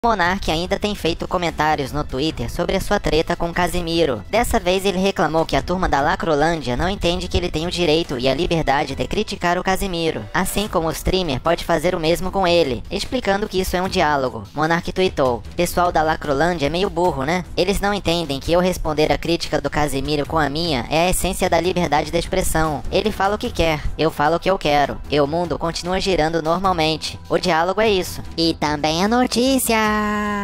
Monark ainda tem feito comentários no Twitter sobre a sua treta com Casimiro. Dessa vez ele reclamou que a turma da Lacrolândia não entende que ele tem o direito e a liberdade de criticar o Casimiro, assim como o streamer pode fazer o mesmo com ele, explicando que isso é um diálogo. Monark tweetou: pessoal da Lacrolândia é meio burro, né? Eles não entendem que eu responder a crítica do Casimiro com a minha é a essência da liberdade de expressão. Ele fala o que quer, eu falo o que eu quero, e o mundo continua girando normalmente. O diálogo é isso. E também a notícia.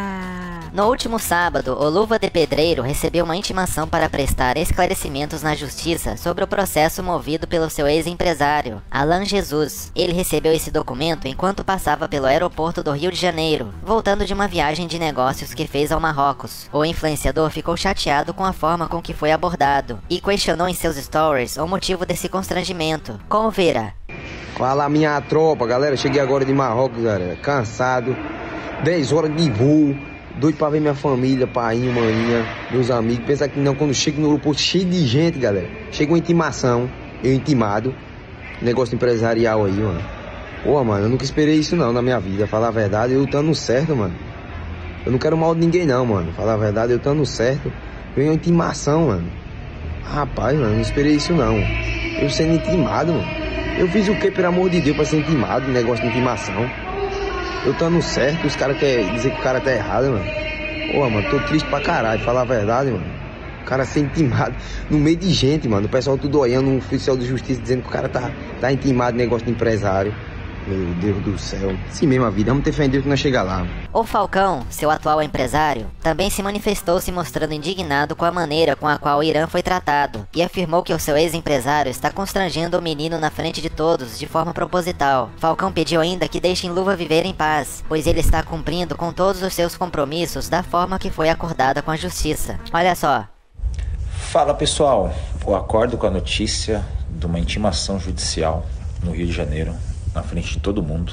No último sábado, o Luva de Pedreiro recebeu uma intimação para prestar esclarecimentos na justiça sobre o processo movido pelo seu ex-empresário, Alan Jesus. Ele recebeu esse documento enquanto passava pelo aeroporto do Rio de Janeiro, voltando de uma viagem de negócios que fez ao Marrocos. O influenciador ficou chateado com a forma com que foi abordado e questionou em seus stories o motivo desse constrangimento. Confira. Fala minha tropa, galera, cheguei agora de Marrocos, galera, cansado, 10 horas de voo, doido pra ver minha família, paiinho, maninha, meus amigos. Pensa que não, quando chego no aeroporto cheio de gente, galera, chega uma intimação, eu intimado, negócio empresarial aí, mano. Pô, mano, eu nunca esperei isso não na minha vida, falar a verdade, eu estando certo, mano. Eu não quero mal de ninguém não, mano, falar a verdade, eu estando certo, veio uma intimação, mano. Rapaz, mano, não esperei isso não, eu sendo intimado, mano. Eu fiz o que, pelo amor de Deus, pra ser intimado, negócio de intimação? Eu estando certo, os caras querem dizer que o cara tá errado, mano. Pô, mano, tô triste pra caralho, falar a verdade, mano. O cara ser intimado no meio de gente, mano. O pessoal tudo olhando, um oficial de justiça dizendo que o cara tá intimado em negócio de empresário. Meu Deus do céu. Sim mesmo a vida, vamos defender que nós chegar lá. O Falcão, seu atual empresário, também se manifestou se mostrando indignado com a maneira com a qual o Irã foi tratado e afirmou que o seu ex-empresário está constrangendo o menino na frente de todos de forma proposital. Falcão pediu ainda que deixem Luva viver em paz, pois ele está cumprindo com todos os seus compromissos da forma que foi acordada com a justiça. Olha só. Fala pessoal, eu acordo com a notícia de uma intimação judicial no Rio de Janeiro, na frente de todo mundo.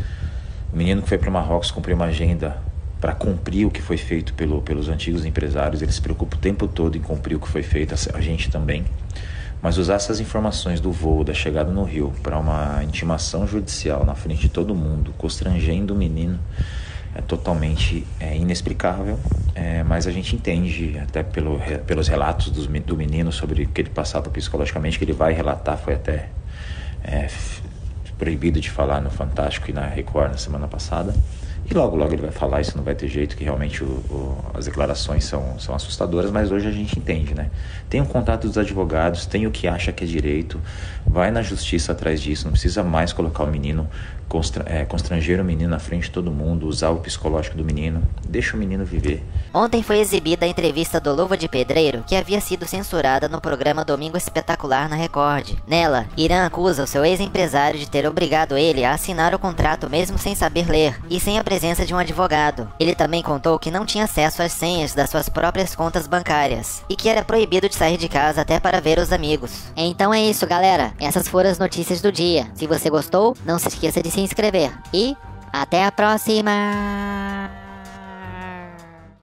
O menino que foi para o Marrocos cumpriu uma agenda para cumprir o que foi feito pelos antigos empresários. Ele se preocupa o tempo todo em cumprir o que foi feito, a gente também. Mas usar essas informações do voo, da chegada no Rio, para uma intimação judicial na frente de todo mundo, constrangendo o menino, é totalmente inexplicável. Mas a gente entende, até pelos relatos do menino sobre o que ele passava psicologicamente, que ele vai relatar, foi até proibido de falar no Fantástico e na Record na semana passada. E logo ele vai falar, isso não vai ter jeito, que realmente as declarações são assustadoras, mas hoje a gente entende, né? Tem o contato dos advogados, tem o que acha que é direito, vai na justiça atrás disso, não precisa mais colocar o menino, constranger o menino na frente de todo mundo, usar o psicológico do menino, deixa o menino viver. Ontem foi exibida a entrevista do Luva de Pedreiro, que havia sido censurada no programa Domingo Espetacular na Record. Nela, Irã acusa o seu ex-empresário de ter obrigado ele a assinar o contrato mesmo sem saber ler e sem a presença de um advogado. Ele também contou que não tinha acesso às senhas das suas próprias contas bancárias e que era proibido de sair de casa até para ver os amigos. Então é isso, galera. Essas foram as notícias do dia. Se você gostou, não se esqueça de se inscrever. E até a próxima!